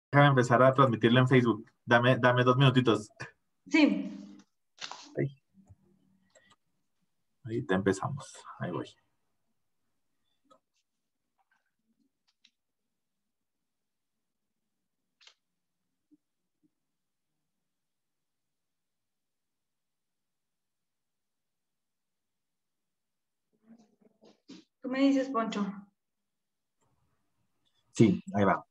Déjame empezar a transmitirlo en Facebook. Dame 2 minutitos. Sí. Ahí, ahí te empezamos. Ahí voy. ¿Tú me dices, Poncho? Sí, ahí va.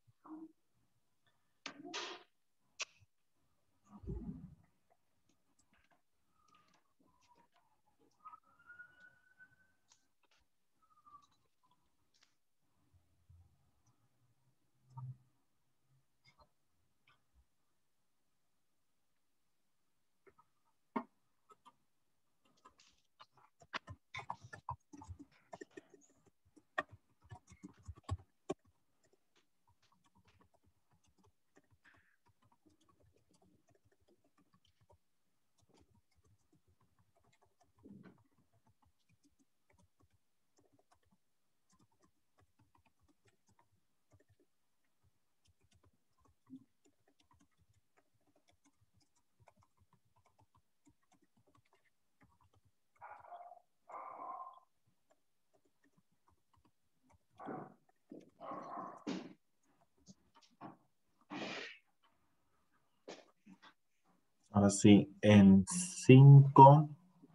Ahora sí, en 5,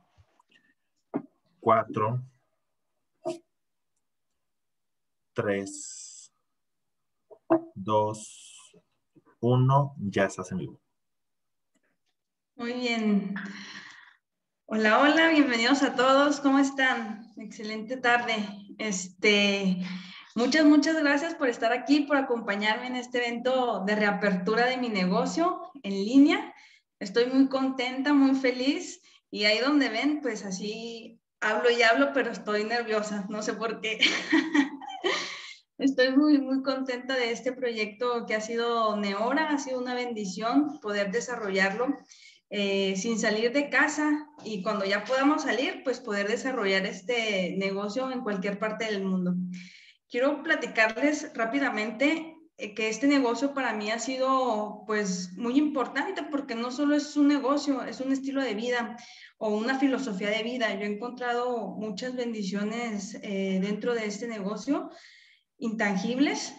4, 3, 2, 1, ya estás en vivo. Muy bien. Hola, hola, bienvenidos a todos. ¿Cómo están? Excelente tarde. Muchas gracias por estar aquí, por acompañarme en este evento de reapertura de mi negocio en línea. Estoy muy contenta, muy feliz y ahí donde ven, pues así hablo y hablo, pero estoy nerviosa, no sé por qué. Estoy muy contenta de este proyecto que ha sido Neora, ha sido una bendición poder desarrollarlo sin salir de casa y cuando ya podamos salir, pues poder desarrollar este negocio en cualquier parte del mundo. Quiero platicarles rápidamente que este negocio para mí ha sido pues muy importante porque no solo es un negocio, es un estilo de vida o una filosofía de vida. Yo he encontrado muchas bendiciones dentro de este negocio intangibles.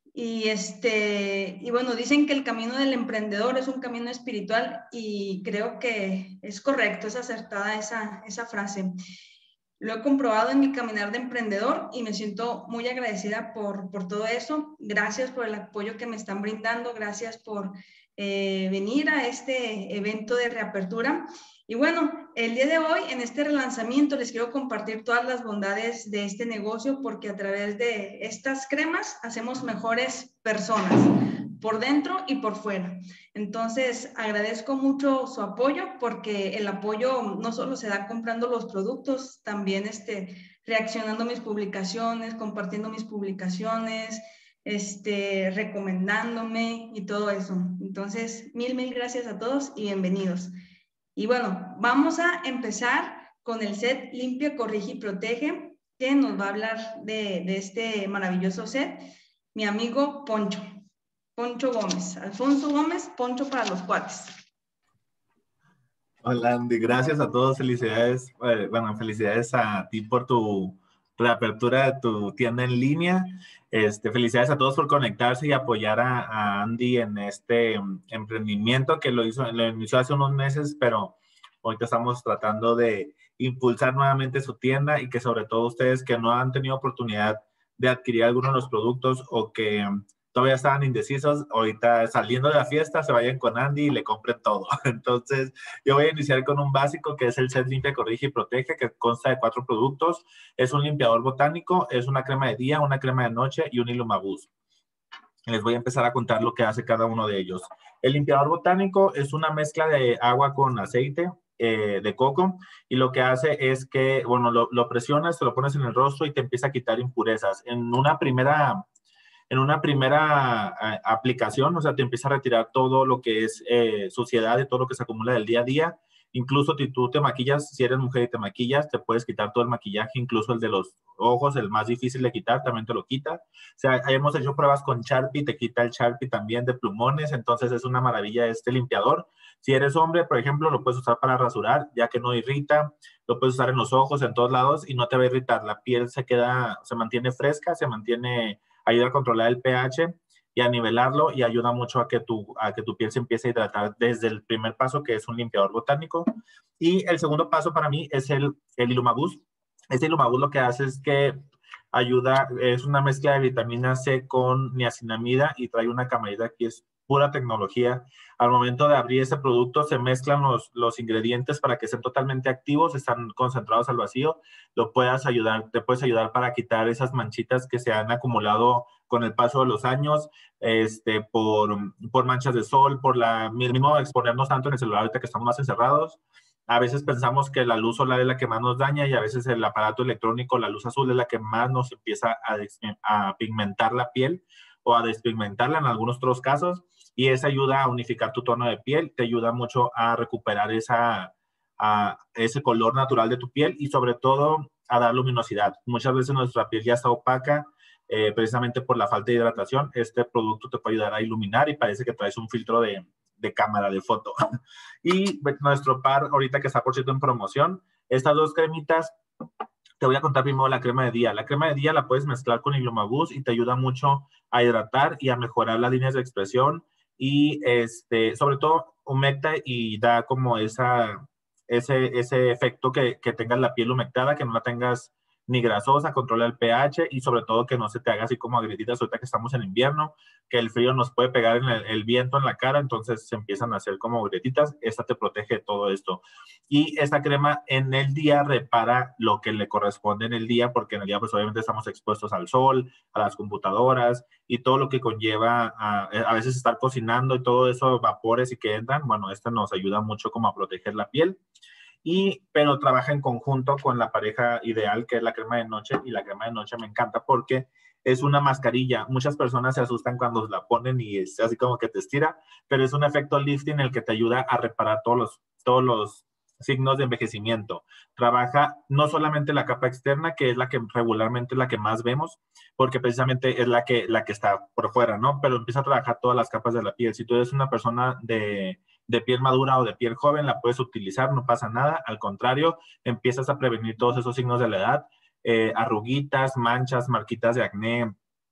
Y bueno, dicen que el camino del emprendedor es un camino espiritual y creo que es correcto, es acertada esa frase. Lo he comprobado en mi caminar de emprendedor y me siento muy agradecida por todo eso. Gracias por el apoyo que me están brindando, gracias por venir a este evento de reapertura. Y bueno, el día de hoy en este relanzamiento les quiero compartir todas las bondades de este negocio porque a través de estas cremas hacemos mejores personas por dentro y por fuera. Entonces, agradezco mucho su apoyo porque el apoyo no solo se da comprando los productos, también reaccionando a mis publicaciones, compartiendo mis publicaciones, recomendándome y todo eso. Entonces, mil gracias a todos y bienvenidos. Y bueno, vamos a empezar con el set Limpia, Corrige y Protege, que nos va a hablar de este maravilloso set, mi amigo Poncho. Poncho Gómez, Alfonso Gómez, Poncho para los cuates. Hola Andy, gracias a todos, felicidades, felicidades a ti por tu reapertura de tu tienda en línea. Felicidades a todos por conectarse y apoyar a Andy en este emprendimiento que lo inició hace unos meses, pero ahorita estamos tratando de impulsar nuevamente su tienda y que sobre todo ustedes que no han tenido oportunidad de adquirir algunos de los productos o que todavía estaban indecisos, ahorita saliendo de la fiesta se vayan con Andy y le compren todo. Entonces, yo voy a iniciar con un básico que es el set Limpia, Corrige y Protege, que consta de 4 productos. Es un limpiador botánico, es una crema de día, una crema de noche y un Ilumabuz. Les voy a empezar a contar lo que hace cada uno de ellos. El limpiador botánico es una mezcla de agua con aceite de coco y lo que hace es que, bueno, lo presionas, te lo pones en el rostro y te empieza a quitar impurezas. En una primera aplicación, o sea, te empieza a retirar todo lo que es suciedad y todo lo que se acumula del día a día. Incluso si tú te maquillas, si eres mujer y te maquillas, te puedes quitar todo el maquillaje, incluso el de los ojos, el más difícil de quitar, también te lo quita. O sea, hemos hecho pruebas con Sharpie, te quita el Sharpie también de plumones, entonces es una maravilla este limpiador. Si eres hombre, por ejemplo, lo puedes usar para rasurar, ya que no irrita, lo puedes usar en los ojos, en todos lados, y no te va a irritar. La piel se mantiene fresca, ayuda a controlar el pH y a nivelarlo, y ayuda mucho a que tu piel se empiece a hidratar desde el primer paso, que es un limpiador botánico. Y el segundo paso para mí es el Ilumaboost. Este Ilumaboost lo que hace es que es una mezcla de vitamina C con niacinamida y trae una camarita que es pura tecnología. Al momento de abrir ese producto se mezclan los ingredientes para que estén totalmente activos, están concentrados al vacío. Te puedes ayudar para quitar esas manchitas que se han acumulado con el paso de los años, por manchas de sol, por mismo exponernos tanto en el celular ahorita que estamos más encerrados. A veces pensamos que la luz solar es la que más nos daña, y a veces el aparato electrónico, la luz azul, es la que más nos empieza a pigmentar la piel o a despigmentarla en algunos otros casos, y esa ayuda a unificar tu tono de piel, te ayuda mucho a recuperar ese color natural de tu piel, y sobre todo a dar luminosidad. Muchas veces nuestra piel ya está opaca, precisamente por la falta de hidratación. Este producto te puede ayudar a iluminar y parece que traes un filtro de cámara de foto. Y nuestro par, ahorita que está por cierto en promoción, estas dos cremitas, te voy a contar primero la crema de día. La crema de día la puedes mezclar con Ilumaboost y te ayuda mucho a hidratar y a mejorar las líneas de expresión, y sobre todo humecta y da como ese efecto que tengas la piel humectada, que no la tengas ni grasosa, controla el pH, y sobre todo que no se te haga así como agrietitas ahorita que estamos en invierno, que el frío nos puede pegar en el viento en la cara, entonces se empiezan a hacer como grietitas. Esta te protege de todo esto. Y esta crema en el día repara lo que le corresponde en el día, porque en el día pues obviamente estamos expuestos al sol, a las computadoras y todo lo que conlleva a veces estar cocinando y todo eso, vapores y que entran. Bueno, nos ayuda mucho como a proteger la piel. Pero trabaja en conjunto con la pareja ideal, que es la crema de noche, y la crema de noche me encanta porque es una mascarilla. Muchas personas se asustan cuando la ponen y es así como que te estira, pero es un efecto lifting en el que te ayuda a reparar todos los signos de envejecimiento. Trabaja no solamente la capa externa, que es la que regularmente es la que más vemos, porque precisamente es la que está por fuera, ¿no? Pero empieza a trabajar todas las capas de la piel. Si tú eres una persona de piel madura o de piel joven, la puedes utilizar, no pasa nada. Al contrario, empiezas a prevenir todos esos signos de la edad, arruguitas, manchas, marquitas de acné,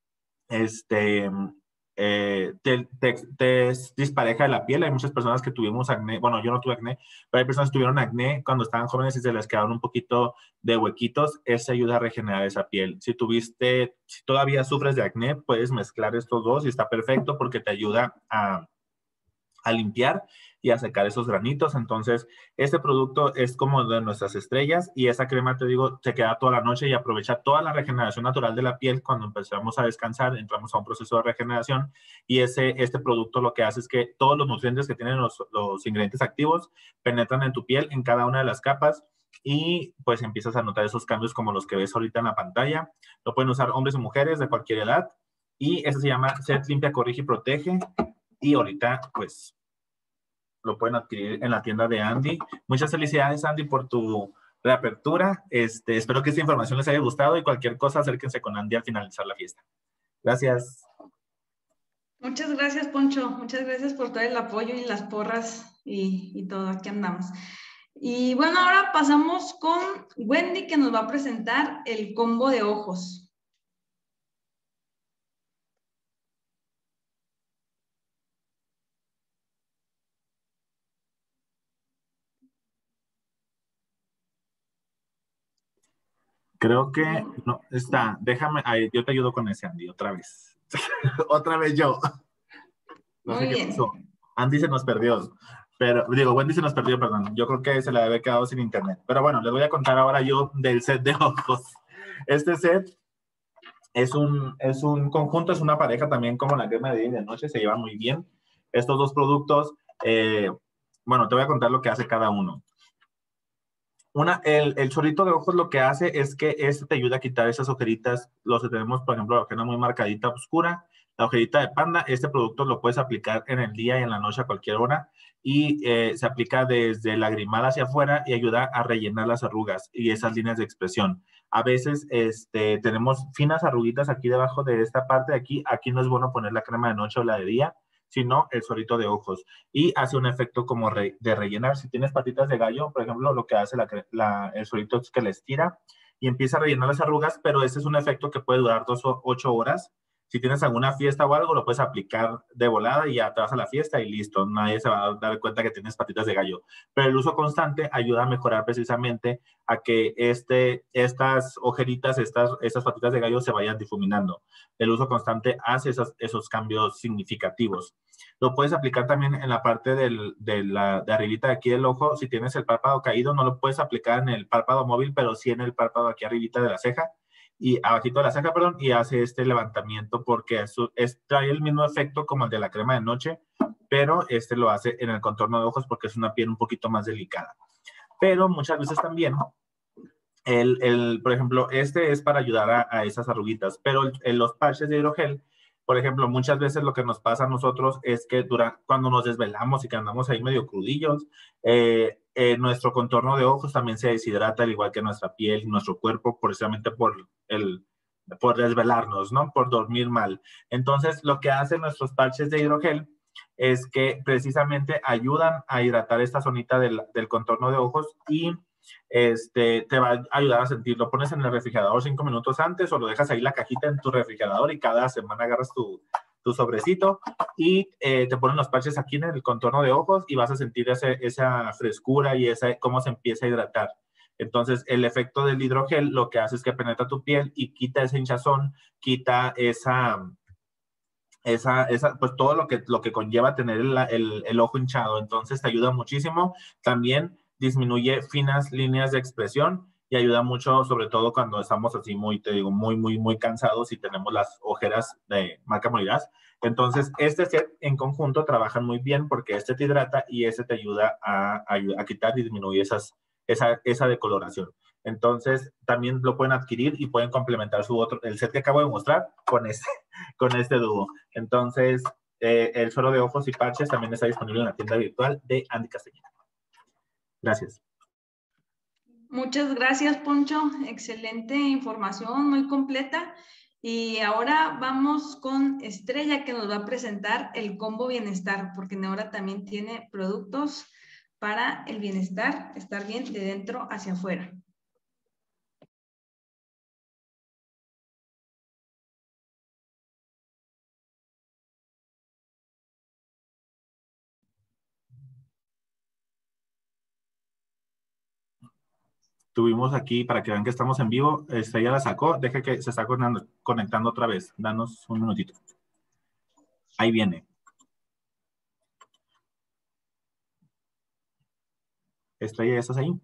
te dispareja de la piel. Hay muchas personas que tuvimos acné, bueno, yo no tuve acné, pero hay personas que tuvieron acné cuando estaban jóvenes y se les quedaron un poquito de huequitos. Eso ayuda a regenerar esa piel. Si todavía sufres de acné, puedes mezclar estos dos y está perfecto porque te ayuda a limpiar y a secar esos granitos. Entonces, este producto es como de nuestras estrellas, y esa crema, te digo, se queda toda la noche y aprovecha toda la regeneración natural de la piel. Cuando empezamos a descansar, entramos a un proceso de regeneración, y este producto lo que hace es que todos los nutrientes que tienen los ingredientes activos penetran en tu piel, en cada una de las capas, y pues empiezas a notar esos cambios como los que ves ahorita en la pantalla. Lo pueden usar hombres y mujeres de cualquier edad, y este se llama Set Limpia, Corrige y Protege. Y ahorita, pues, lo pueden adquirir en la tienda de Andy. Muchas felicidades, Andy, por tu reapertura. Espero que esta información les haya gustado, y cualquier cosa, acérquense con Andy al finalizar la fiesta. Gracias. Muchas gracias, Poncho. Muchas gracias por todo el apoyo y las porras y todo. Aquí andamos. Y bueno, ahora pasamos con Wendy, que nos va a presentar el combo de ojos. Creo que no está. Déjame, yo te ayudo con ese, Andy, otra vez. Otra vez yo. No sé Muy qué bien. pasó. Andy se nos perdió. Pero, digo, Wendy se nos perdió, perdón. Yo creo que se le había quedado sin internet. Pero bueno, les voy a contar ahora yo del set de ojos. Este set es un conjunto, es una pareja también, como la crema de día y de noche, se lleva muy bien. Estos dos productos, bueno, te voy a contar lo que hace cada uno. El chorrito de ojos lo que hace es que te ayuda a quitar esas ojeritas, los que tenemos, por ejemplo, la ojera muy marcadita, oscura, La hojerita de panda, este producto lo puedes aplicar en el día y en la noche a cualquier hora y se aplica desde el lagrimal hacia afuera y ayuda a rellenar las arrugas y esas líneas de expresión. A veces tenemos finas arruguitas aquí debajo de esta parte de aquí. Aquí no es bueno poner la crema de noche o la de día, sino el suerito de ojos. Y hace un efecto como de rellenar. Si tienes patitas de gallo, por ejemplo, lo que hace el suerito es que le estira y empieza a rellenar las arrugas, pero ese es un efecto que puede durar 2 o 8 horas. Si tienes alguna fiesta o algo, lo puedes aplicar de volada y ya te vas a la fiesta y listo. Nadie se va a dar cuenta que tienes patitas de gallo. Pero el uso constante ayuda a mejorar precisamente a que estas ojeritas, estas patitas de gallo se vayan difuminando. El uso constante hace esos cambios significativos. Lo puedes aplicar también en la parte de arribita de aquí del ojo. Si tienes el párpado caído, no lo puedes aplicar en el párpado móvil, pero sí en el párpado aquí arribita de la ceja y abajito de la ceja, perdón, y hace este levantamiento porque trae el mismo efecto como el de la crema de noche, pero este lo hace en el contorno de ojos porque es una piel un poquito más delicada. Pero muchas veces también, por ejemplo, este es para ayudar a esas arruguitas, pero los parches de hidrogel, por ejemplo, muchas veces lo que nos pasa a nosotros es que cuando nos desvelamos y que andamos ahí medio crudillos, nuestro contorno de ojos también se deshidrata, al igual que nuestra piel y nuestro cuerpo, precisamente por desvelarnos, ¿no? Por dormir mal. Entonces, lo que hacen nuestros parches de hidrogel es que precisamente ayudan a hidratar esta zonita del contorno de ojos y te va a ayudar a sentirlo. Pones en el refrigerador 5 minutos antes o lo dejas ahí la cajita en tu refrigerador y cada semana agarras tu sobrecito y te ponen los parches aquí en el contorno de ojos y vas a sentir esa frescura y cómo se empieza a hidratar. Entonces, el efecto del hidrogel lo que hace es que penetra tu piel y quita esa hinchazón, quita pues todo lo que conlleva tener el ojo hinchado. Entonces te ayuda muchísimo. También disminuye finas líneas de expresión y ayuda mucho, sobre todo cuando estamos así muy cansados y tenemos las ojeras de marca Morirás. Entonces, este set en conjunto trabajan muy bien porque este te hidrata y este te ayuda a quitar y disminuir esa decoloración. Entonces, también lo pueden adquirir y pueden complementar el set que acabo de mostrar con este dúo. Entonces, el suero de ojos y parches también está disponible en la tienda virtual de Andy Castellano. Gracias. Muchas gracias, Poncho. Excelente información, muy completa. Y ahora vamos con Estrella, que nos va a presentar el combo bienestar, porque Neora también tiene productos para el bienestar, estar bien de dentro hacia afuera. Tuvimos aquí, para que vean que estamos en vivo, ya la sacó, deje que se está conectando otra vez. Danos un minutito. Ahí viene. Estrella, ¿ya estás ahí?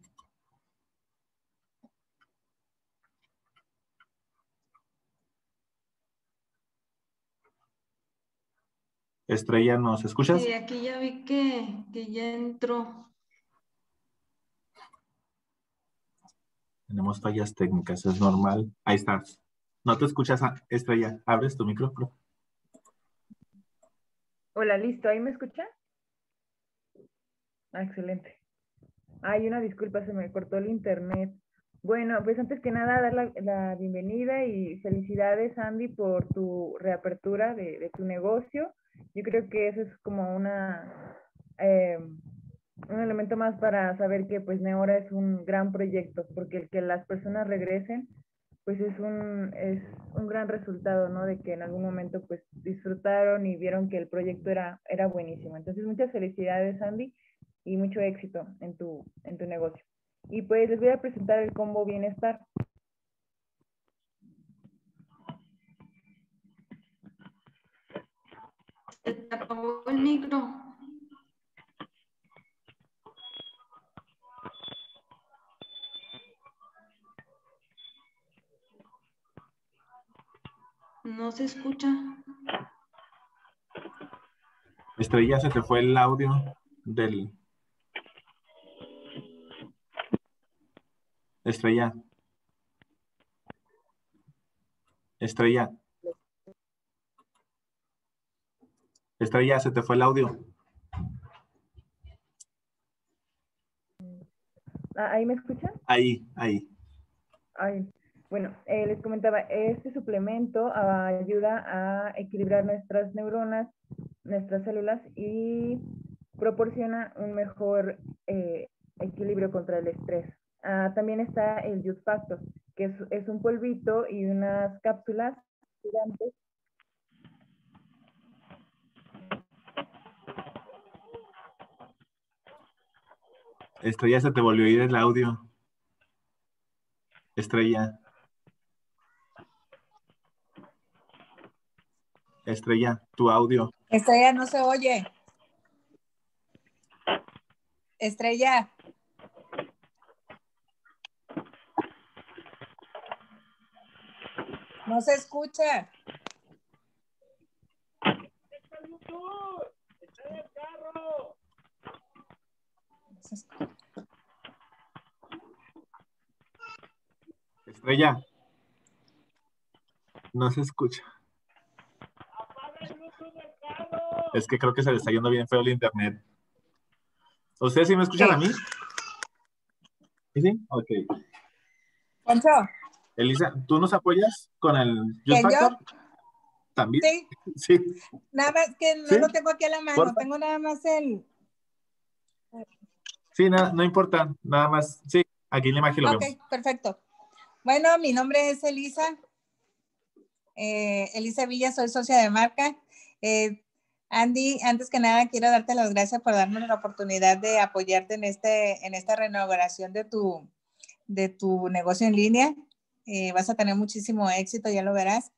Estrella, ¿nos escuchas? Sí, aquí ya vi que ya entró. Tenemos fallas técnicas, es normal. Ahí estás. No te escuchas, Estrella. ¿Abres tu micrófono? Hola, listo. ¿Ahí me escucha? Ah, excelente. Ay, una disculpa, se me cortó el internet. Bueno, pues antes que nada, dar la bienvenida y felicidades, Andy, por tu reapertura de tu negocio. Yo creo que eso es como un elemento más para saber que pues Neora es un gran proyecto, porque el que las personas regresen, pues es un gran resultado, ¿no? De que en algún momento pues disfrutaron y vieron que el proyecto era buenísimo. Entonces, muchas felicidades, Andy, y mucho éxito en tu negocio. Y pues les voy a presentar el combo bienestar. Se te apagó el micro. No se escucha. Estrella, se te fue el audio del... Estrella. Estrella. Estrella, se te fue el audio. ¿Ahí me escuchan? Ahí. Ay, bueno, les comentaba, este suplemento ayuda a equilibrar nuestras neuronas, nuestras células y proporciona un mejor equilibrio contra el estrés. También está el Youth Factor, que es un polvito y unas cápsulas gigantes. Estrella, se te volvió a ir el audio. Estrella, tu audio. Estrella, no se oye. Estrella. No se escucha. Estrella, no se escucha. Es que creo que se le está yendo bien feo el internet. ¿Ustedes sí me escuchan a mí? ¿Sí? Ok. Poncho. Elisa, ¿tú nos apoyas con el Youth ¿Quién, Factor? yo? ¿También? Sí. Sí. Nada más que no ¿Sí? lo tengo aquí a la mano. ¿Porfa? Tengo nada más el... Sí, no importa. Nada más. Sí, aquí en la imagen lo vemos. Ok, perfecto. Bueno, mi nombre es Elisa. Elisa Villa, soy socia de marca. Andy, antes que nada quiero darte las gracias por darnos la oportunidad de apoyarte en esta renovación de tu negocio en línea. Vas a tener muchísimo éxito, ya lo verás.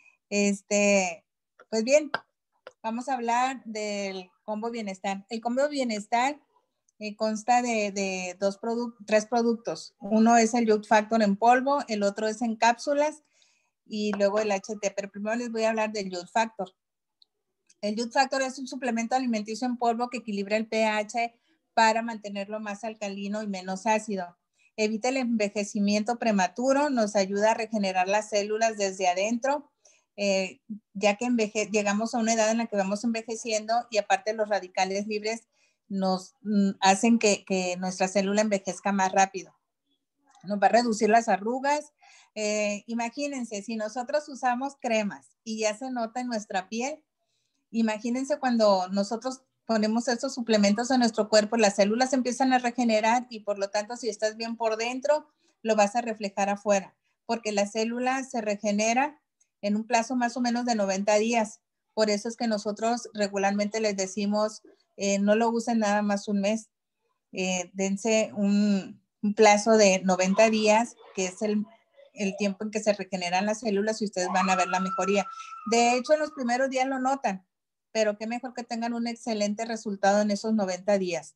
Pues bien, vamos a hablar del combo bienestar. El combo bienestar consta de tres productos. Uno es el Youth Factor en polvo, el otro es en cápsulas y luego el HT. Pero primero les voy a hablar del Youth Factor. El Youth Factor es un suplemento alimenticio en polvo que equilibra el pH para mantenerlo más alcalino y menos ácido. Evita el envejecimiento prematuro, nos ayuda a regenerar las células desde adentro, ya que llegamos a una edad en la que vamos envejeciendo y aparte los radicales libres nos hacen que nuestra célula envejezca más rápido. Nos va a reducir las arrugas. Imagínense, si nosotros usamos cremas y ya se nota en nuestra piel, imagínense cuando nosotros ponemos estos suplementos en nuestro cuerpo, las células empiezan a regenerar y por lo tanto, si estás bien por dentro, lo vas a reflejar afuera, porque la célula se regenera en un plazo más o menos de 90 días. Por eso es que nosotros regularmente les decimos, no lo usen nada más un mes, dense un plazo de 90 días, que es el tiempo en que se regeneran las células y ustedes van a ver la mejoría. De hecho, en los primeros días lo notan, pero qué mejor que tengan un excelente resultado en esos 90 días.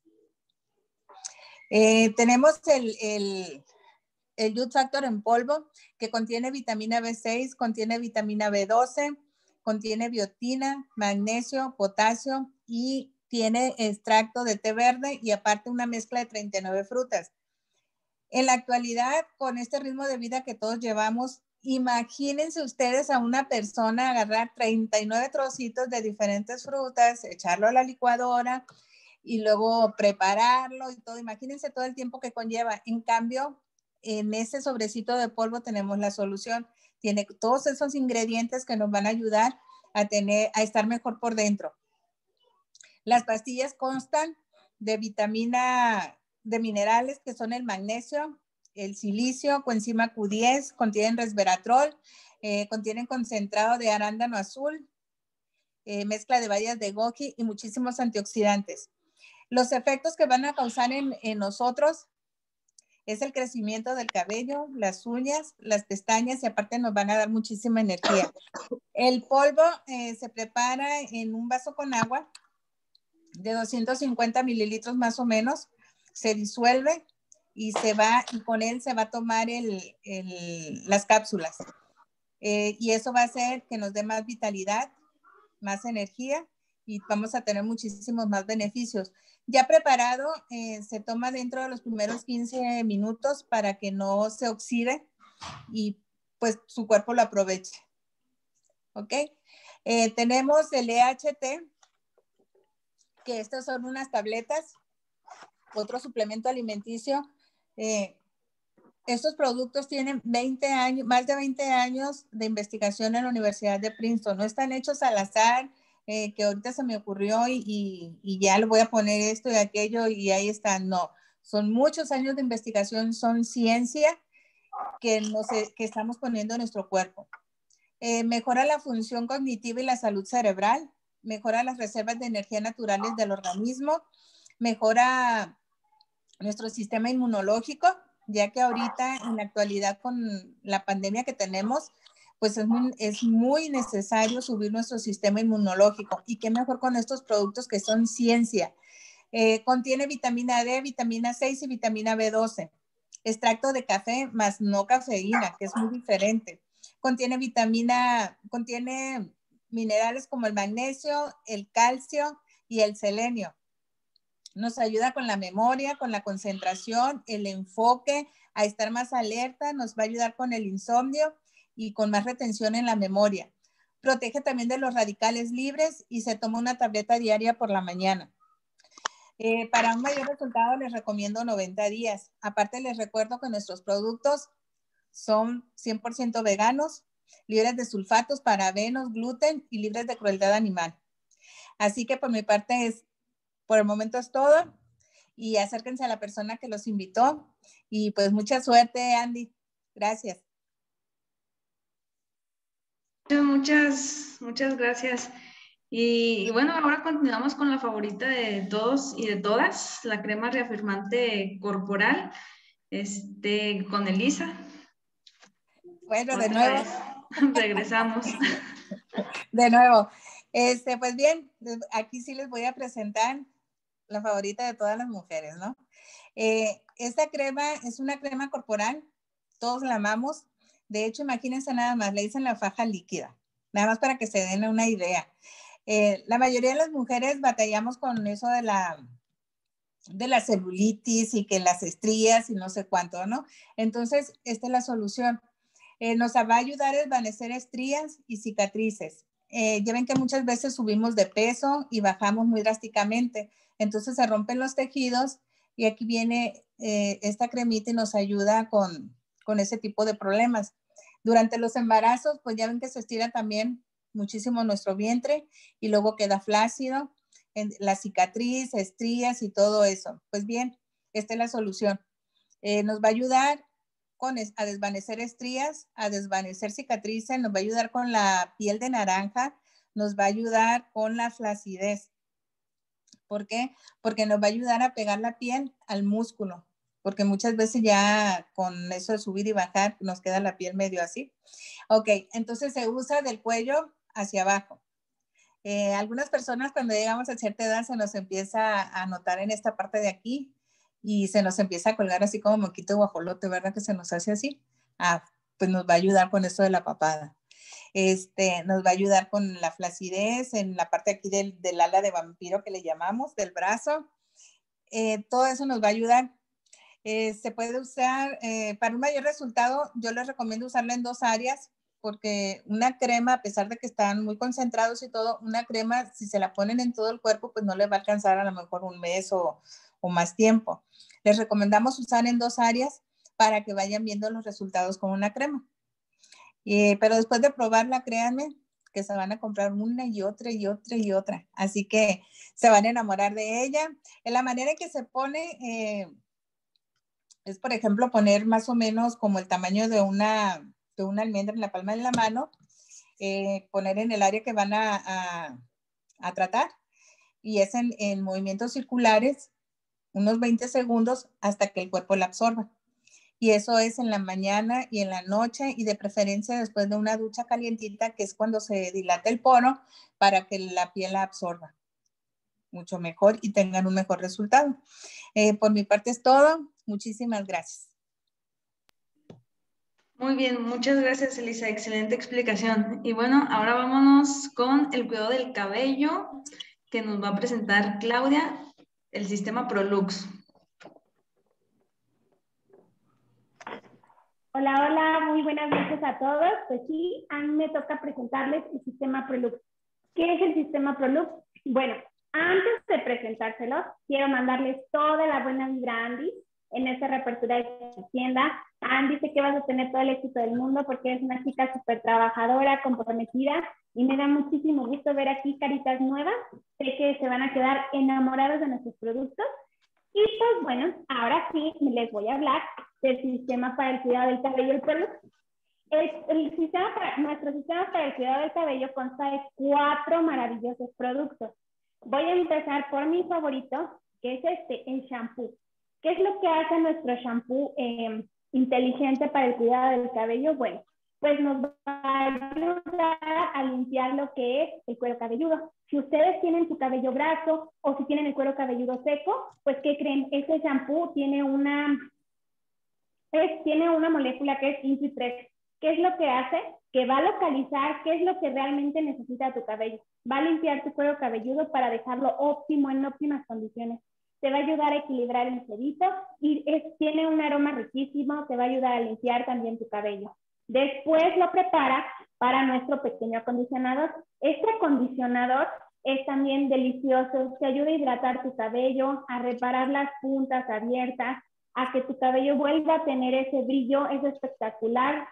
Tenemos el Youth Factor en polvo, que contiene vitamina B6, contiene vitamina B12, contiene biotina, magnesio, potasio y tiene extracto de té verde y aparte una mezcla de 39 frutas. En la actualidad, con este ritmo de vida que todos llevamos, imagínense ustedes a una persona agarrar 39 trocitos de diferentes frutas, echarlo a la licuadora y luego prepararlo y todo. Imagínense todo el tiempo que conlleva. En cambio, en ese sobrecito de polvo tenemos la solución. Tiene todos esos ingredientes que nos van a ayudar a estar mejor por dentro. Las pastillas constan de de minerales que son el magnesio, el silicio, coenzima Q10, contienen resveratrol, contienen concentrado de arándano azul, mezcla de bayas de goji y muchísimos antioxidantes. Los efectos que van a causar en nosotros es el crecimiento del cabello, las uñas, las pestañas y aparte nos van a dar muchísima energía. El polvo se prepara en un vaso con agua de 250 mililitros más o menos, se disuelve y con él se va a tomar las cápsulas. Y eso va a hacer que nos dé más vitalidad, más energía y vamos a tener muchísimos más beneficios. Ya preparado, se toma dentro de los primeros 15 minutos para que no se oxide y pues su cuerpo lo aproveche. ¿Ok? Tenemos el EHT, que estas son unas tabletas, otro suplemento alimenticio. Estos productos tienen 20 años, más de 20 años de investigación en la Universidad de Princeton. No están hechos al azar, que ahorita se me ocurrió y ya le voy a poner esto y aquello y ahí están. No, son muchos años de investigación, son ciencia que estamos poniendo en nuestro cuerpo. Mejora la función cognitiva y la salud cerebral, mejora las reservas de energía naturales del organismo, mejora nuestro sistema inmunológico, ya que ahorita en la actualidad con la pandemia que tenemos, pues es muy necesario subir nuestro sistema inmunológico. Y qué mejor con estos productos que son ciencia. Contiene vitamina D, vitamina 6 y vitamina B12. Extracto de café más no cafeína, que es muy diferente. Contiene minerales como el magnesio, el calcio y el selenio. Nos ayuda con la memoria, con la concentración, el enfoque, a estar más alerta, nos va a ayudar con el insomnio y con más retención en la memoria. Protege también de los radicales libres y se toma una tableta diaria por la mañana. Para un mayor resultado les recomiendo 90 días. Aparte les recuerdo que nuestros productos son 100% veganos, libres de sulfatos, parabenos, gluten y libres de crueldad animal. Así que por mi parte por el momento es todo y acérquense a la persona que los invitó y pues mucha suerte, Andy. Gracias. Muchas gracias. Y bueno, ahora continuamos con la favorita de todos y de todas, la crema reafirmante corporal, con Elisa. Bueno, de nuevo. Regresamos. De nuevo. Pues bien, aquí sí les voy a presentar la favorita de todas las mujeres, ¿no? Esta crema es una crema corporal, todos la amamos. De hecho, imagínense nada más, le dicen la faja líquida, nada más para que se den una idea. La mayoría de las mujeres batallamos con eso de la celulitis y que las estrías y no sé cuánto, ¿no? Entonces, esta es la solución. Nos va a ayudar a desvanecer estrías y cicatrices. Ya ven que muchas veces subimos de peso y bajamos muy drásticamente, entonces se rompen los tejidos y aquí viene esta cremita y nos ayuda con ese tipo de problemas. Durante los embarazos, pues ya ven que se estira también muchísimo nuestro vientre y luego queda flácido, la cicatriz, estrías y todo eso. Pues bien, esta es la solución. Nos va a ayudar a desvanecer estrías, a desvanecer cicatrices, nos va a ayudar con la piel de naranja, nos va a ayudar con la flacidez. ¿Por qué? Porque nos va a ayudar a pegar la piel al músculo, porque muchas veces ya con eso de subir y bajar nos queda la piel medio así. Ok, entonces se usa del cuello hacia abajo. Algunas personas cuando llegamos a cierta edad se nos empieza a notar en esta parte de aquí y se nos empieza a colgar así como moquito de guajolote, ¿verdad? Que se nos hace así. Pues nos va a ayudar con esto de la papada. Nos va a ayudar con la flacidez en la parte aquí del ala de vampiro que le llamamos, del brazo. Todo eso nos va a ayudar. Se puede usar para un mayor resultado. Yo les recomiendo usarla en 2 áreas porque una crema, a pesar de que están muy concentrados y todo, una crema, si se la ponen en todo el cuerpo, pues no les va a alcanzar a lo mejor un mes o más tiempo. Les recomendamos usar en 2 áreas para que vayan viendo los resultados con una crema. Pero después de probarla, créanme que se van a comprar una y otra y otra y otra. Así que se van a enamorar de ella. En la manera en que se pone es, por ejemplo, poner más o menos como el tamaño de una almendra en la palma de la mano, poner en el área que van a tratar y es en movimientos circulares unos 20 segundos hasta que el cuerpo la absorba. Y eso es en la mañana y en la noche y de preferencia después de una ducha calientita, que es cuando se dilata el poro para que la piel la absorba mucho mejor y tengan un mejor resultado. Por mi parte es todo. Muchísimas gracias. Muy bien, muchas gracias, Elisa. Excelente explicación. Y bueno, ahora vámonos con el cuidado del cabello que nos va a presentar Claudia, el sistema Prolux. Hola, hola, muy buenas noches a todos. Pues sí, a mí me toca presentarles el sistema Prolux. ¿Qué es el sistema Prolux? Bueno, antes de presentar presentárselos. Quiero mandarles toda la buena vibra a Andy en esta reapertura de su tienda. Andy, sé que vas a tener todo el éxito del mundo porque eres una chica súper trabajadora, comprometida, y me da muchísimo gusto ver aquí caritas nuevas. Sé que se van a quedar enamorados de nuestros productos. Y pues bueno, ahora sí les voy a hablar del sistema para el cuidado del cabello y el pelo. Nuestro sistema para el cuidado del cabello consta de 4 maravillosos productos. Voy a empezar por mi favorito, que es el shampoo. ¿Qué es lo que hace nuestro shampoo inteligente para el cuidado del cabello? Bueno, pues nos va a ayudar a limpiar lo que es el cuero cabelludo. Si ustedes tienen su cabello graso o si tienen el cuero cabelludo seco, pues ¿qué creen? Este shampoo tiene una molécula que es Infi3. ¿Qué es lo que hace? Que va a localizar qué es lo que realmente necesita tu cabello. Va a limpiar tu cuero cabelludo para dejarlo óptimo, en óptimas condiciones. Te va a ayudar a equilibrar el sedito y tiene un aroma riquísimo, te va a ayudar a limpiar también tu cabello. Después lo prepara para nuestro pequeño acondicionador. Este acondicionador es también delicioso, te ayuda a hidratar tu cabello, a reparar las puntas abiertas, a que tu cabello vuelva a tener ese brillo, es espectacular,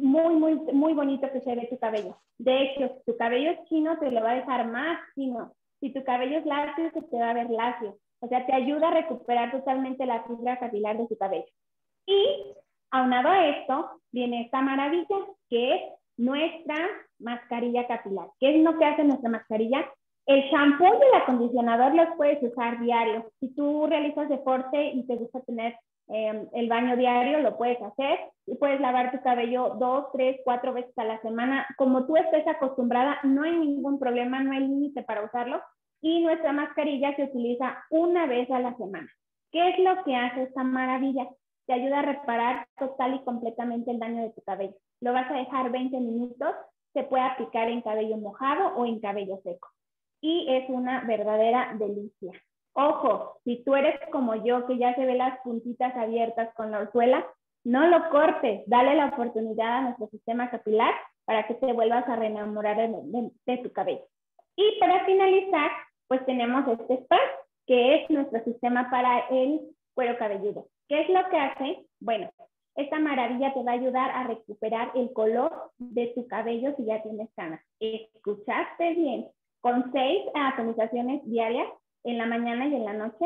muy bonito que se ve tu cabello. De hecho, si tu cabello es chino, te lo va a dejar más chino. Si tu cabello es lacio, se te va a ver lacio. O sea, te ayuda a recuperar totalmente la fibra capilar de tu cabello. Y aunado a esto, viene esta maravilla, que es nuestra mascarilla capilar. ¿Qué es lo que hace nuestra mascarilla? El shampoo y el acondicionador los puedes usar diario. Si tú realizas deporte y te gusta tener el baño diario, lo puedes hacer y puedes lavar tu cabello 2, 3, 4 veces a la semana. Como tú estés acostumbrada, no hay ningún problema, no hay límite para usarlo. Y nuestra mascarilla se utiliza una vez a la semana. ¿Qué es lo que hace esta maravilla? Te ayuda a reparar total y completamente el daño de tu cabello. Lo vas a dejar 20 minutos, se puede aplicar en cabello mojado o en cabello seco. Y es una verdadera delicia. Ojo, si tú eres como yo, que ya se ve las puntitas abiertas con la orzuela, no lo cortes, dale la oportunidad a nuestro sistema capilar para que te vuelvas a reenamorar de tu cabello. Y para finalizar, pues tenemos este spray, que es nuestro sistema para el cuero cabelludo. ¿Qué es lo que hace? Bueno, esta maravilla te va a ayudar a recuperar el color de tu cabello si ya tienes canas. ¿Escuchaste bien? Con 6 atomizaciones diarias, en la mañana y en la noche,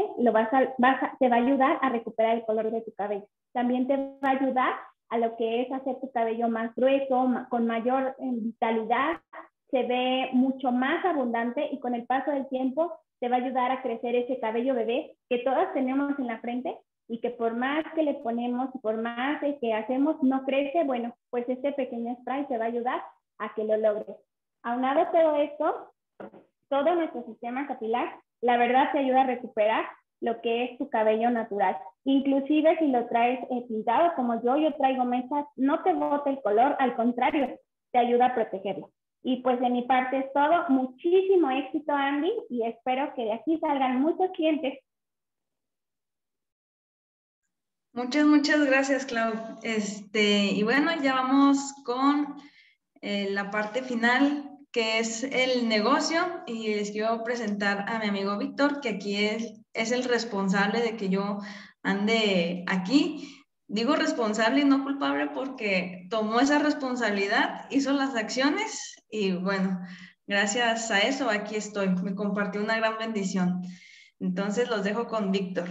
te va a ayudar a recuperar el color de tu cabello. También te va a ayudar a lo que es hacer tu cabello más grueso, con mayor vitalidad, se ve mucho más abundante y con el paso del tiempo te va a ayudar a crecer ese cabello bebé que todas tenemos en la frente y que por más que le ponemos y por más que hacemos no crece. Bueno, pues este pequeño spray te va a ayudar a que lo logres. Aunado a todo esto, todo nuestro sistema capilar, la verdad te ayuda a recuperar lo que es tu cabello natural. Inclusive si lo traes pintado como yo traigo mechas, no te bota el color, al contrario, te ayuda a protegerlo. Y pues de mi parte es todo. Muchísimo éxito, Andy, y espero que de aquí salgan muchos clientes. Muchas gracias, Clau. Y bueno, ya vamos con la parte final, que es el negocio, y les quiero presentar a mi amigo Víctor, que aquí es el responsable de que yo ande aquí. Digo responsable y no culpable porque tomó esa responsabilidad, hizo las acciones y bueno, gracias a eso aquí estoy. Me compartió una gran bendición. Entonces los dejo con Víctor.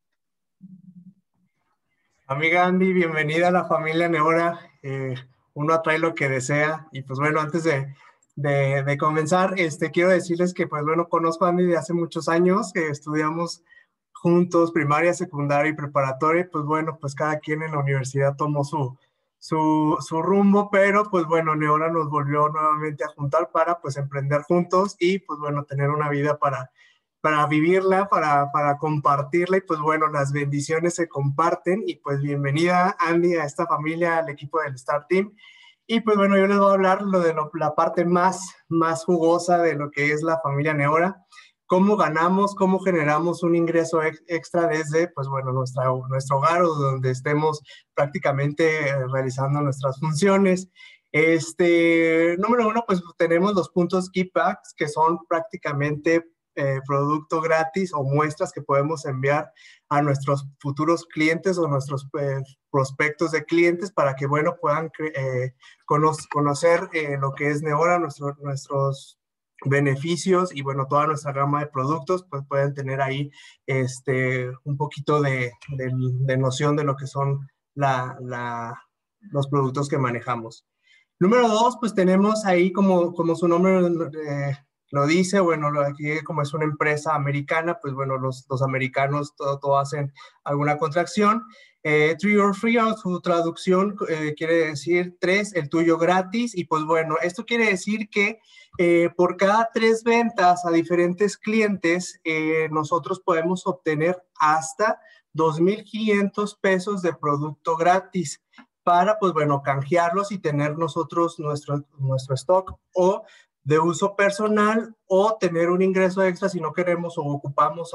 Amiga Andy, bienvenida a la familia Neora. Uno atrae lo que desea. Y pues bueno, antes de comenzar, quiero decirles que pues bueno, conozco a Andy de hace muchos años, que estudiamos juntos, primaria, secundaria y preparatoria. Pues bueno, pues cada quien en la universidad tomó su rumbo, pero pues bueno, Neora nos volvió nuevamente a juntar para pues emprender juntos y pues bueno, tener una vida para vivirla, para compartirla y pues bueno, las bendiciones se comparten y pues bienvenida Andy a esta familia, al equipo del Star Team. Y pues bueno, yo les voy a hablar la parte más jugosa de lo que es la familia Neora, cómo ganamos, cómo generamos un ingreso extra desde pues bueno, nuestro hogar o donde estemos prácticamente realizando nuestras funciones. Número 1, pues tenemos los puntos Keep Backs, que son prácticamente producto gratis o muestras que podemos enviar a nuestros futuros clientes o nuestros prospectos de clientes para que, bueno, puedan conocer lo que es Neora, nuestros beneficios y, bueno, toda nuestra gama de productos, pues pueden tener ahí un poquito de noción de lo que son los productos que manejamos. Número 2, pues tenemos ahí, como su nombre lo dice, bueno, aquí como es una empresa americana, pues bueno, los americanos todo hacen alguna contracción. 3 or free, su traducción quiere decir 3, el tuyo gratis. Y pues bueno, esto quiere decir que por cada 3 ventas a diferentes clientes, nosotros podemos obtener hasta 2,500 pesos de producto gratis para, pues bueno, canjearlos y tener nosotros nuestro stock o de uso personal, o tener un ingreso extra si no queremos o ocupamos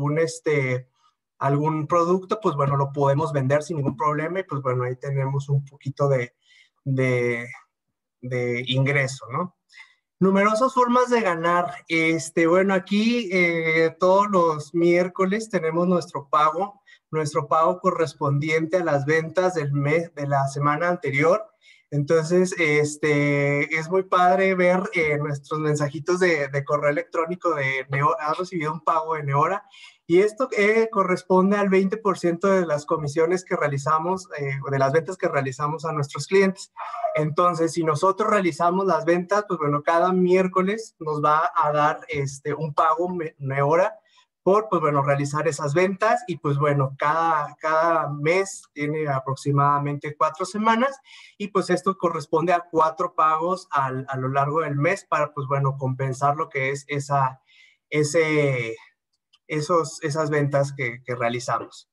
algún producto, pues bueno, lo podemos vender sin ningún problema y pues bueno, ahí tenemos un poquito de ingreso, ¿no? Numerosas formas de ganar. Bueno, aquí todos los miércoles tenemos nuestro pago correspondiente a las ventas del mes, de la semana anterior. Entonces, es muy padre ver nuestros mensajitos de correo electrónico de Neora, has recibido un pago de Neora, y esto corresponde al 20% de las comisiones que realizamos, de las ventas que realizamos a nuestros clientes. Entonces, si nosotros realizamos las ventas, pues bueno, cada miércoles nos va a dar un pago Neora por, pues bueno, realizar esas ventas. Y pues bueno, cada mes tiene aproximadamente 4 semanas y pues esto corresponde a 4 pagos a lo largo del mes para, pues bueno, compensar lo que es esas ventas que realizamos.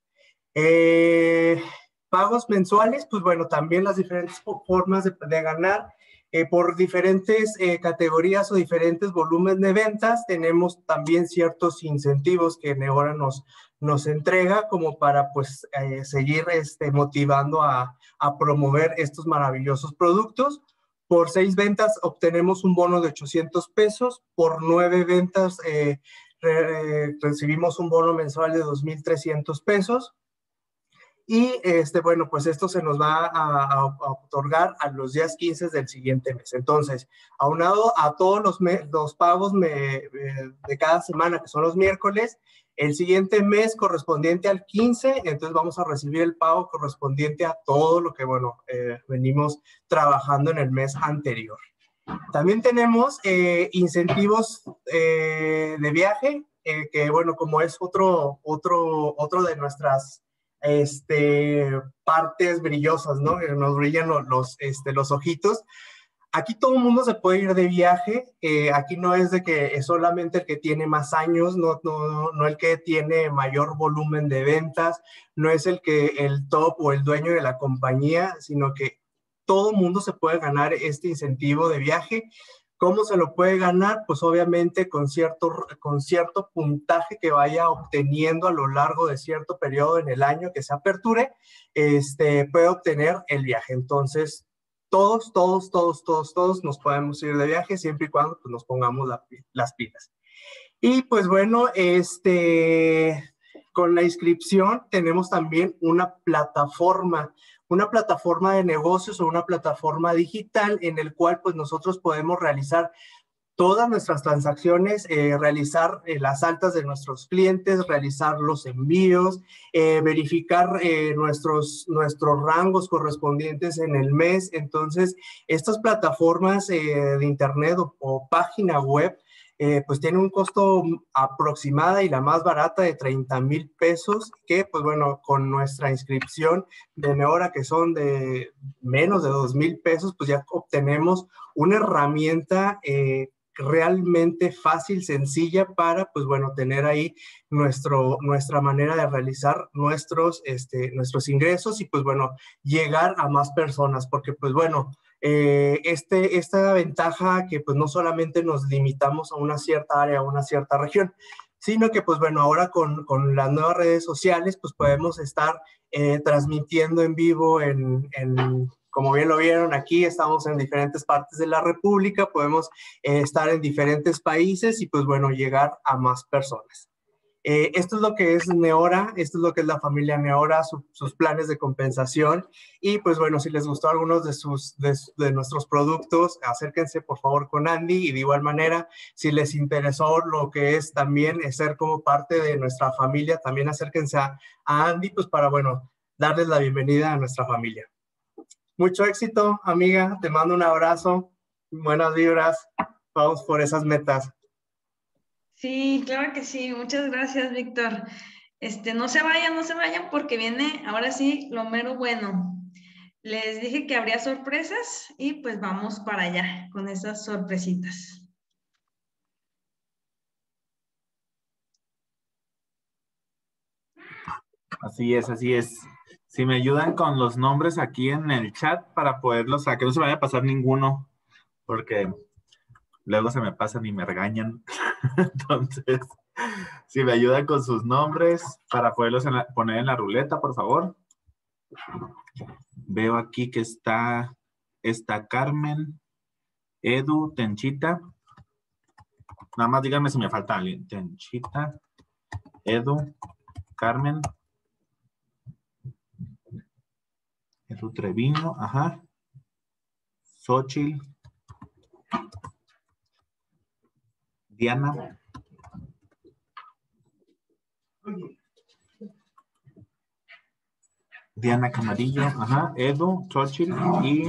Pagos mensuales, pues bueno, también las diferentes formas de ganar. Por diferentes categorías o diferentes volúmenes de ventas, tenemos también ciertos incentivos que Neora nos entrega como para pues seguir motivando a promover estos maravillosos productos. Por 6 ventas obtenemos un bono de 800 pesos, por 9 ventas recibimos un bono mensual de 2,300 pesos. Y bueno, pues esto se nos va a otorgar a los días 15 del siguiente mes. Entonces, aunado a todos los pagos de cada semana, que son los miércoles, el siguiente mes correspondiente al 15, entonces vamos a recibir el pago correspondiente a todo lo que, bueno, venimos trabajando en el mes anterior. También tenemos incentivos de viaje, que bueno, como es otro de nuestras partes brillosas, ¿no? Nos brillan los ojitos. Aquí todo el mundo se puede ir de viaje. Aquí no es de que es solamente el que tiene más años, no el que tiene mayor volumen de ventas, no es el top o el dueño de la compañía, sino que todo el mundo se puede ganar este incentivo de viaje. ¿Cómo se lo puede ganar? Pues obviamente con cierto puntaje que vaya obteniendo a lo largo de cierto periodo en el año que se aperture, puede obtener el viaje. Entonces, todos nos podemos ir de viaje siempre y cuando pues, nos pongamos las pilas. Y pues bueno, con la inscripción tenemos también una plataforma de negocios o una plataforma digital en el cual pues nosotros podemos realizar todas nuestras transacciones, realizar las altas de nuestros clientes, realizar los envíos, verificar nuestros rangos correspondientes en el mes. Entonces, estas plataformas de internet o página web pues tiene un costo aproximada y la más barata de 30,000 pesos, que pues bueno, con nuestra inscripción de Neora, que son de menos de 2,000 pesos, pues ya obtenemos una herramienta realmente fácil, sencilla para, pues bueno, tener ahí nuestra manera de realizar nuestros ingresos y pues bueno, llegar a más personas, porque pues bueno, esta ventaja que pues no solamente nos limitamos a una cierta área, a una cierta región, sino que pues bueno, ahora con las nuevas redes sociales pues podemos estar transmitiendo en vivo en como bien lo vieron aquí, estamos en diferentes partes de la República, podemos estar en diferentes países y pues bueno, llegar a más personas. Esto es lo que es Neora, esto es lo que es la familia Neora, sus planes de compensación. Y pues bueno, si les gustó algunos de nuestros productos, acérquense por favor con Andy. Y de igual manera, si les interesó lo que es también ser como parte de nuestra familia, también acérquense a Andy, pues para bueno, darles la bienvenida a nuestra familia. Mucho éxito, amiga, te mando un abrazo, buenas vibras, vamos por esas metas. Sí, claro que sí. Muchas gracias, Víctor. No se vayan porque viene ahora sí lo mero bueno. Les dije que habría sorpresas y pues vamos para allá con esas sorpresitas. Así es, así es. Si me ayudan con los nombres aquí en el chat para poderlos, a que no se me vaya a pasar ninguno, porque luego se me pasan y me regañan. Entonces, si me ayudan con sus nombres para poderlos poner en la ruleta, por favor. Veo aquí que está Carmen, Edu, Tenchita. Nada más díganme si me falta alguien. Tenchita, Edu, Carmen, Edu Treviño, ajá. Xochitl, Diana. Diana Camarillo, ajá, Edu, Xochitl y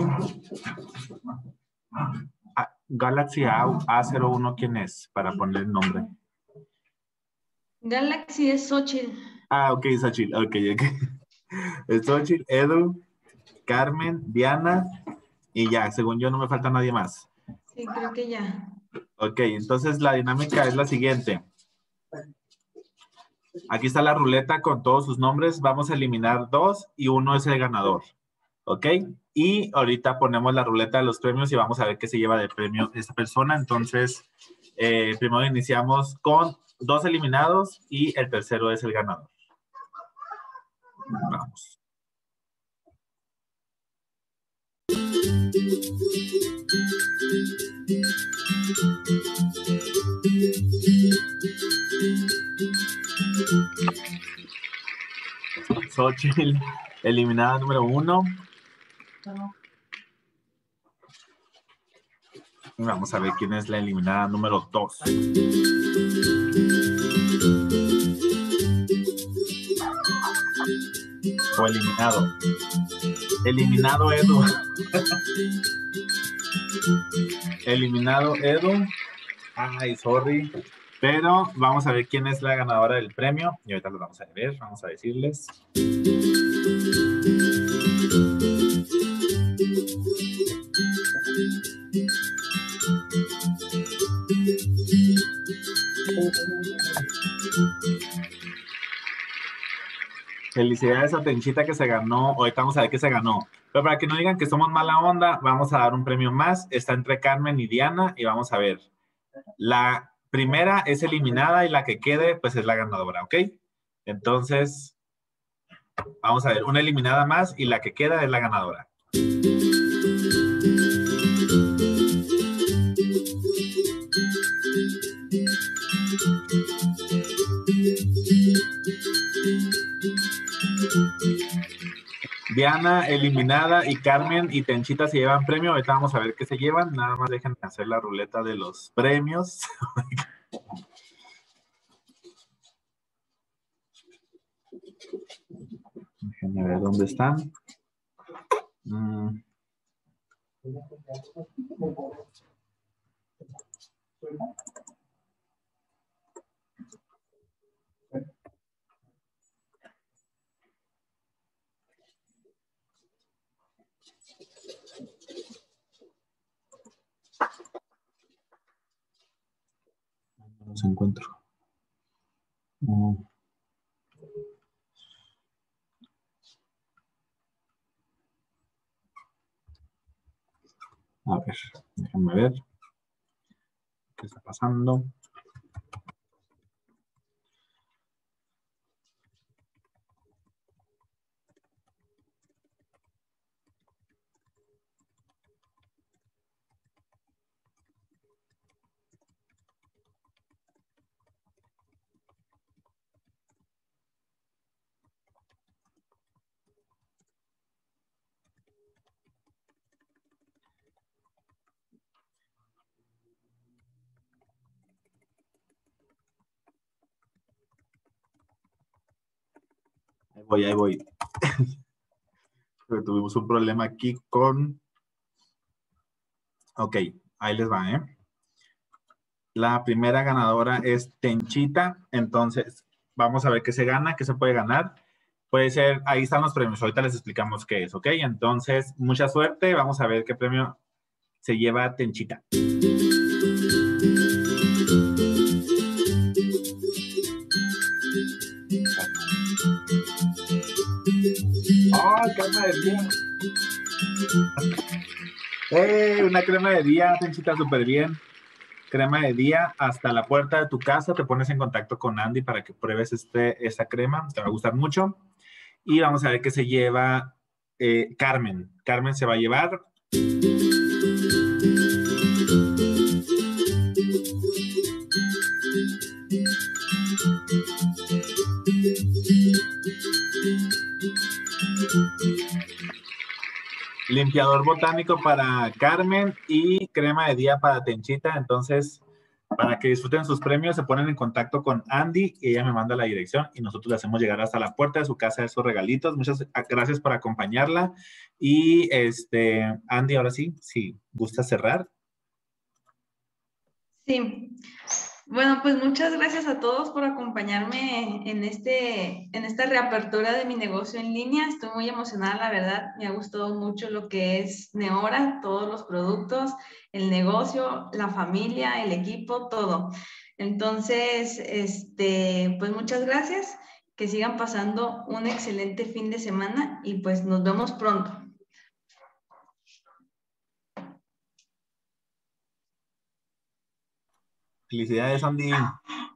Galaxy A01, ¿quién es? Para poner el nombre. Galaxy es Xochitl. Ok, Xochitl, ok. Xochitl, Edu, Carmen, Diana y ya, según yo no me falta nadie más. Sí, creo que ya. Ok, entonces la dinámica es la siguiente. Aquí está la ruleta con todos sus nombres. Vamos a eliminar 2 y 1 es el ganador. ¿Ok? Y ahorita ponemos la ruleta de los premios y vamos a ver qué se lleva de premio esta persona. Entonces, primero iniciamos con 2 eliminados y el tercero es el ganador. Vamos. Xochitl, eliminada número 1. Vamos a ver quién es la eliminada número 2. O eliminado. Eliminado Edu. Eliminado Edu. Ay, sorry. Pero vamos a ver quién es la ganadora del premio. Y ahorita lo vamos a ver. Vamos a decirles. Felicidades a Tenchita que se ganó. Ahorita vamos a ver qué se ganó. Pero para que no digan que somos mala onda, vamos a dar un premio más. Está entre Carmen y Diana y vamos a ver. La primera es eliminada y la que quede, pues es la ganadora, ¿ok? Entonces, vamos a ver. Una eliminada más y la que queda es la ganadora. Diana eliminada y Carmen y Tenchita se llevan premio. Ahorita vamos a ver qué se llevan. Nada más déjenme hacer la ruleta de los premios. Déjenme ver dónde están. No los encuentro. A ver, déjenme ver qué está pasando. Ahí voy. Pero tuvimos un problema aquí con... Ok, ahí les va, ¿eh? La primera ganadora es Tenchita. Entonces, vamos a ver qué se gana, qué se puede ganar. Puede ser, ahí están los premios. Ahorita les explicamos qué es, ¿ok? Entonces, mucha suerte. Vamos a ver qué premio se lleva Tenchita. ¡Oh, crema de día! Una crema de día, Tenchita, súper bien. Crema de día hasta la puerta de tu casa. Te pones en contacto con Andy para que pruebes esta crema. Te va a gustar mucho. Y vamos a ver qué se lleva Carmen. Carmen se va a llevar... limpiador botánico para Carmen y crema de día para Tenchita. Entonces, para que disfruten sus premios, se ponen en contacto con Andy y ella me manda la dirección y nosotros le hacemos llegar hasta la puerta de su casa esos regalitos. Muchas gracias por acompañarla. Y Andy, ahora sí, si gusta cerrar. Sí. Bueno, pues muchas gracias a todos por acompañarme en esta reapertura de mi negocio en línea. Estoy muy emocionada, la verdad. Me ha gustado mucho lo que es Neora, todos los productos, el negocio, la familia, el equipo, todo. Entonces, pues muchas gracias. Que sigan pasando un excelente fin de semana y pues nos vemos pronto. Felicidades, Andy.